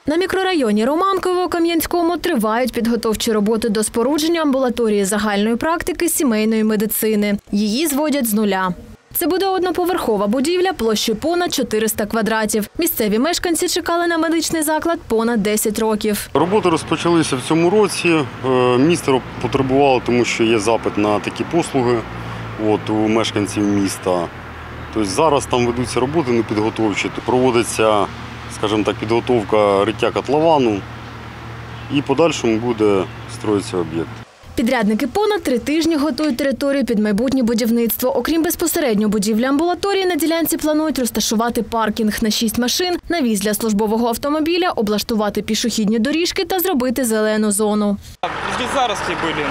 На мікрорайоні Романково Кам'янському тривають підготовчі роботи до спорудження амбулаторії загальної практики сімейної медицини. Її зводять з нуля. Це буде одноповерхова будівля площею понад 400 квадратів. Місцеві мешканці чекали на медичний заклад понад 10 років. Роботи розпочалися в цьому році. Місто потребувало, тому що є запит на такі послуги у мешканців міста. Тобто зараз там ведуться роботи непідготовчі, проводиться, скажімо так, підготовка риття котловану і в подальшому буде строїтися об'єкт. Підрядники понад 3 тижні готують територію під майбутнє будівництво. Окрім безпосередньо будівлі амбулаторії, на ділянці планують розташувати паркінг на 6 машин, навіс для службового автомобіля, облаштувати пішохідні доріжки та зробити зелену зону. Здесь заросли были,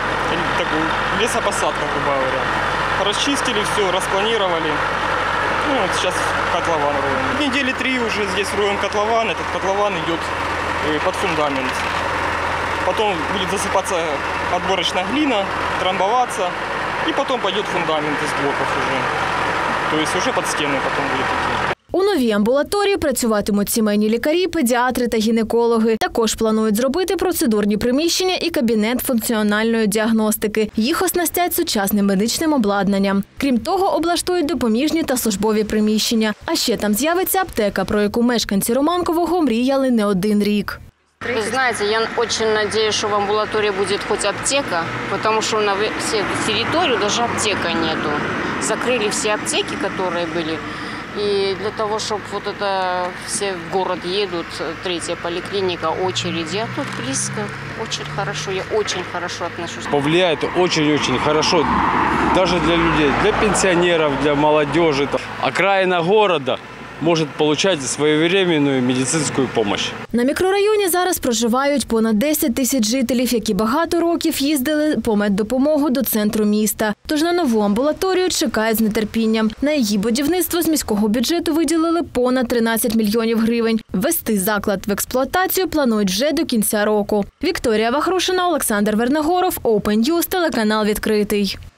лесопосадка, грубо говоря. Расчистили все, распланировали. Вот сейчас котлован роем. Недели 3 уже здесь роем котлован. Этот котлован идет под фундамент. Потом будет засыпаться отборочная глина, трамбоваться. И потом пойдет фундамент из блоков уже. То есть уже под стены потом будет идти. У новій амбулаторії працюватимуть сімейні лікарі, педіатри та гінекологи. Також планують зробити процедурні приміщення і кабінет функціональної діагностики. Їх оснастять сучасним медичним обладнанням. Крім того, облаштують допоміжні та службові приміщення. А ще там з'явиться аптека, про яку мешканці Романкового мріяли не один рік. Вы знаете, я очень надеюсь, что в амбулатории будет хоть аптека, потому что на всей территории даже аптека нету. Закрыли все аптеки, которые были. И для того, чтобы вот это все в город едут, 3-я поликлиника, очереди, а тут близко, очень хорошо, я очень хорошо отношусь. Повлияет очень-очень хорошо даже для людей, для пенсионеров, для молодежи. Окраина города може отримати своєвременну медицинську допомогу. На мікрорайоні зараз проживають понад 10 тисяч жителів, які багато років їздили по меддопомогу до центру міста. Тож на нову амбулаторію чекають з нетерпінням. На її будівництво з міського бюджету виділили понад 13 мільйонів гривень. Ввести заклад в експлуатацію планують вже до кінця року. Вікторія Вахрушина, Олександр Вернегоров, Open News, телеканал «Відкритий».